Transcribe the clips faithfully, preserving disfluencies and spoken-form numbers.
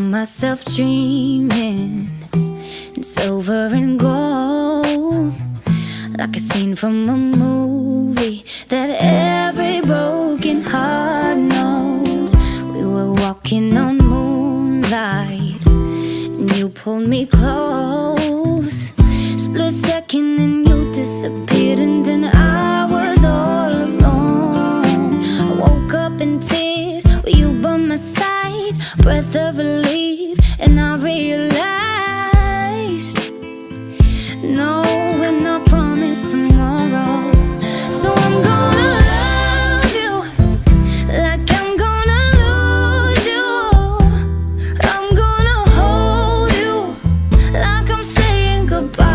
Found myself dreaming in silver and gold, like a scene from a movie that every broken heart knows. We were walking on moonlight and you pulled me close. Split second and you disappeared, and then I was all alone. I woke up in tears with you by my side, breath of relief, and I realized no, we're not promised tomorrow. So I'm gonna love you like I'm gonna lose you. I'm gonna hold you like I'm saying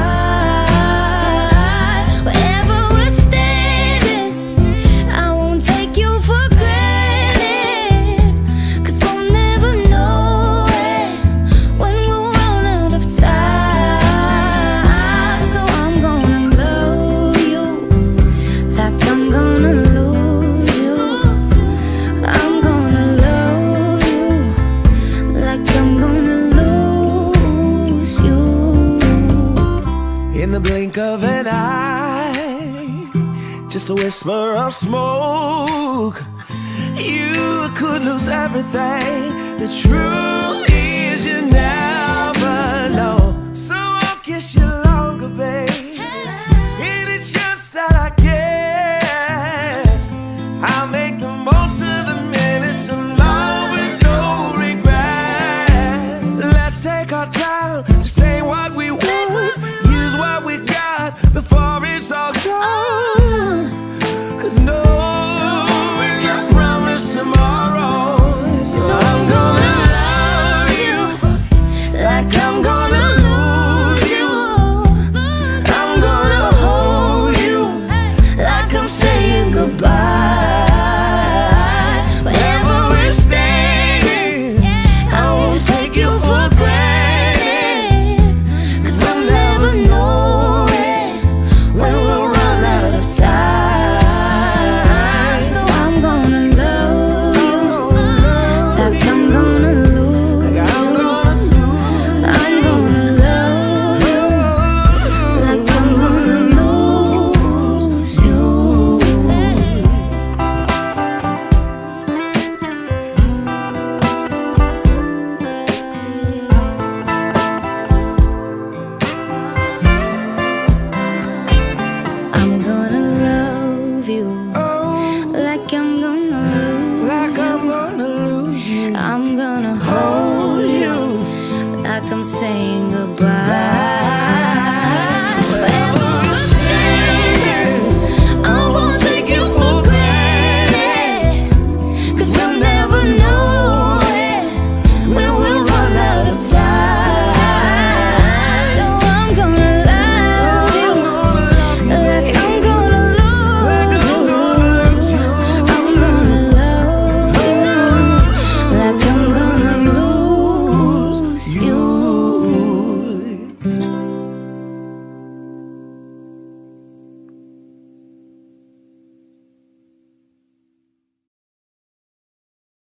goodbye. Wherever we're standing, I won't take you for granted, 'cause we'll never know it when we'll run out of time. So I'm gonna love you like I'm gonna lose you. I'm gonna love you like I'm gonna lose you. In the blink of an eye, just a whisper of smoke, you could lose everything. The truth